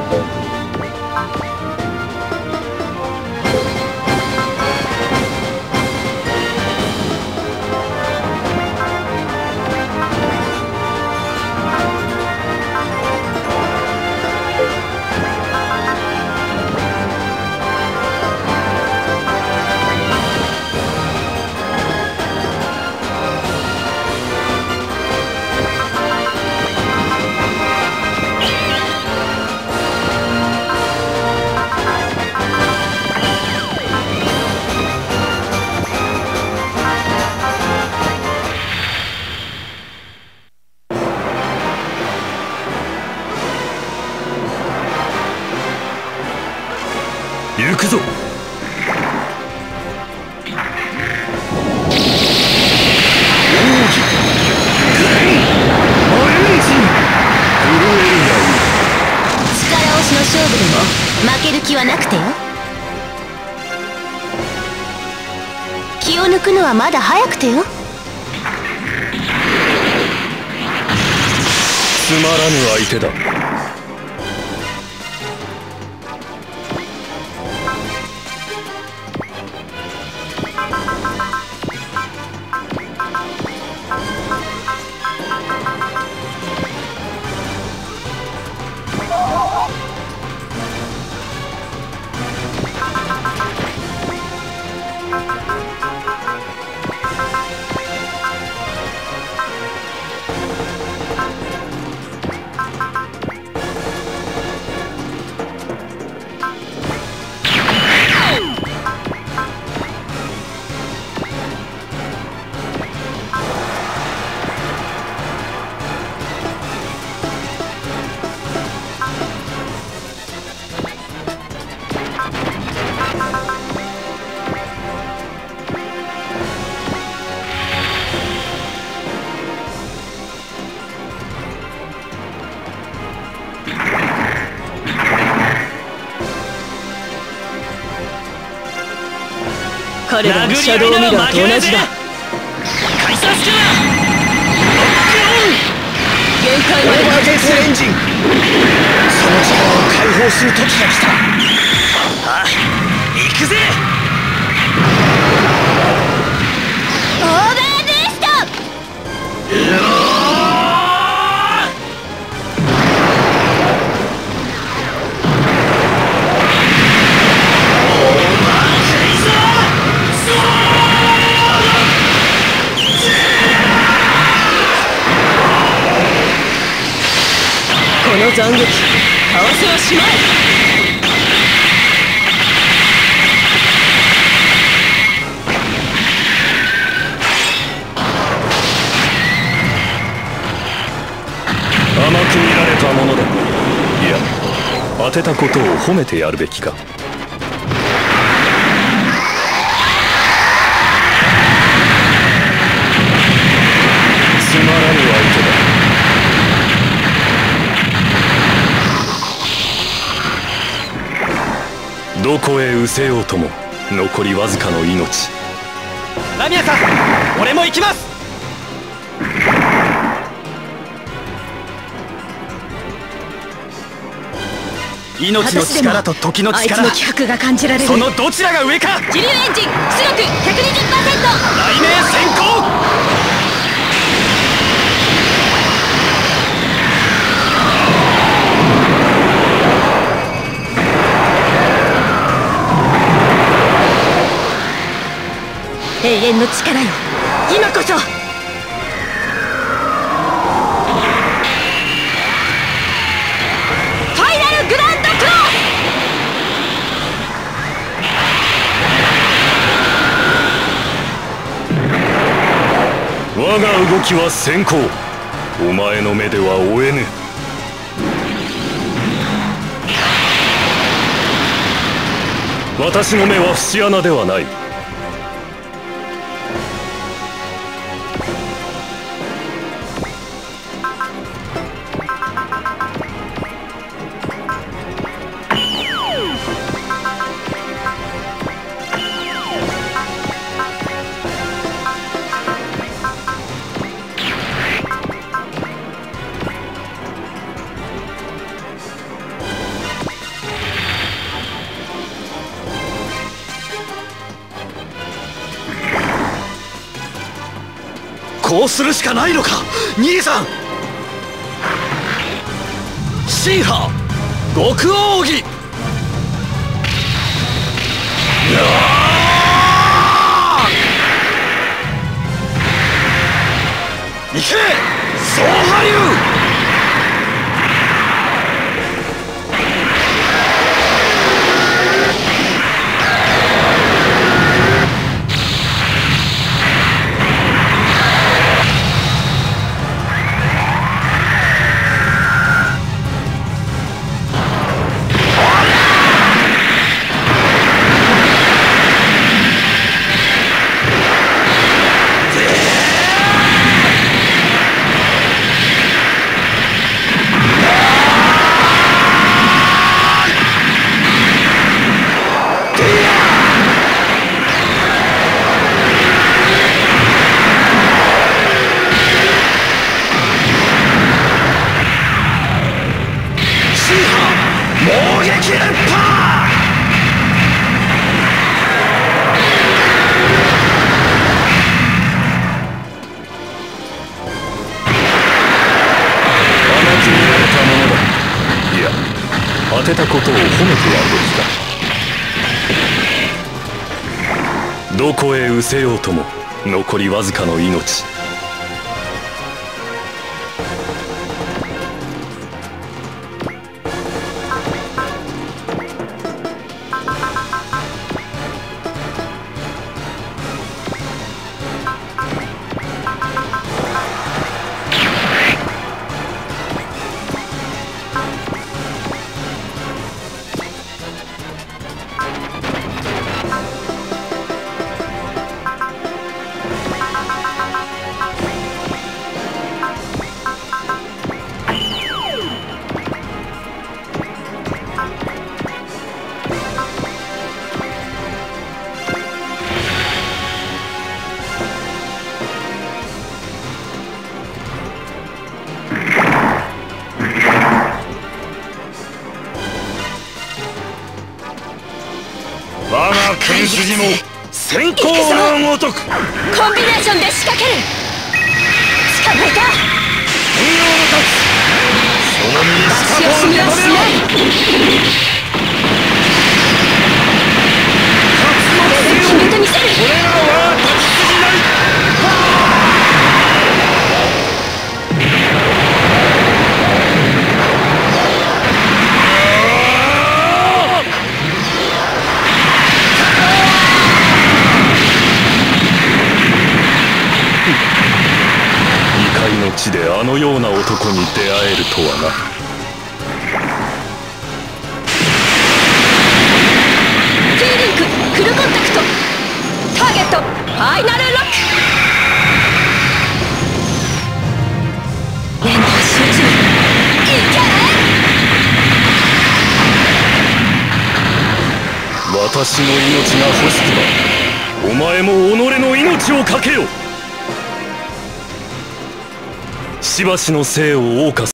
行くぞ。 勝負でも負ける気はなくてよ。気を抜くのはまだ早くてよ。 つまらぬ相手だ。 彼らのシャドウミラーと同じだ。 解散してな。 限界オーバーデスエンジン、その力を解放する時が来た。 ああ、行くぜ。 オーバーデスト。この斬撃、かわせはしまえ。 甘く見られたものだ。いや、当てたことを褒めてやるべきか。つまらぬ相手だ。どこへ失せようとも残りわずかの命。 ラミアさん、俺も行きます。命の力と時の力、 あいつの気迫が感じられる。 そのどちらが上か。 気流エンジン出力 120%。 雷鳴先行。 永遠の力よ、今こそ。ファイナルグランドクロス。我が動きは先行。お前の目では追えぬ。私の目は節穴ではない。 こうするしかないのか兄さん。新派極奥義。行け総波流。 当てたことを褒めてやるべきだ。どこへ失せようとも残りわずかの命。 我が剣筋も先行のごとく。 コンビネーションで仕掛ける。捕まえた。 本用の立つその身にしかと受け止めろ。勝つの決めてみせる。これが我が立ち筋なり。 の地であのような男に出会えるとはな。 Tリンクフルコンタクト。ターゲットファイナルロック。エンダー集中。いけ。 私の命が欲しくばお前も己の命をかけよ。しばしの生を謳歌